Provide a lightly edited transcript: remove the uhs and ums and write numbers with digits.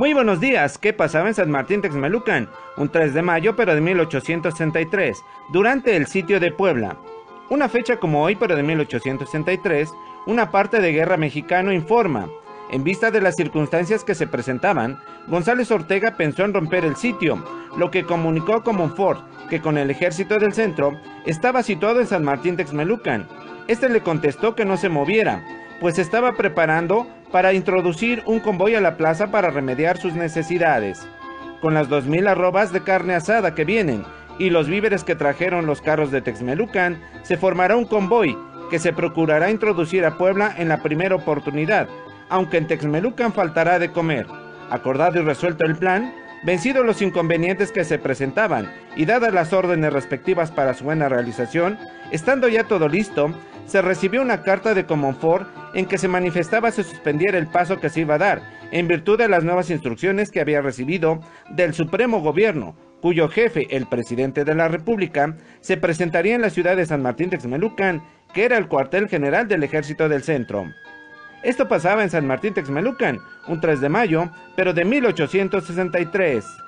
Muy buenos días, ¿qué pasaba en San Martín Texmelucan? Un 3 de mayo pero de 1863, durante el sitio de Puebla. Una fecha como hoy pero de 1863, una parte de guerra mexicano informa. En vista de las circunstancias que se presentaban, González Ortega pensó en romper el sitio, lo que comunicó con Montfort, que con el ejército del centro estaba situado en San Martín Texmelucan. Este le contestó que no se moviera, pues estaba preparando para introducir un convoy a la plaza para remediar sus necesidades. Con las 2000 arrobas de carne asada que vienen y los víveres que trajeron los carros de Texmelucan, se formará un convoy que se procurará introducir a Puebla en la primera oportunidad, aunque en Texmelucan faltará de comer. Acordado y resuelto el plan, vencidos los inconvenientes que se presentaban y dadas las órdenes respectivas para su buena realización, estando ya todo listo, se recibió una carta de Comonfort en que se manifestaba se suspendiera el paso que se iba a dar, en virtud de las nuevas instrucciones que había recibido del Supremo Gobierno, cuyo jefe, el presidente de la República, se presentaría en la ciudad de San Martín Texmelucan, que era el cuartel general del Ejército del Centro. Esto pasaba en San Martín Texmelucan, un 3 de mayo, pero de 1863.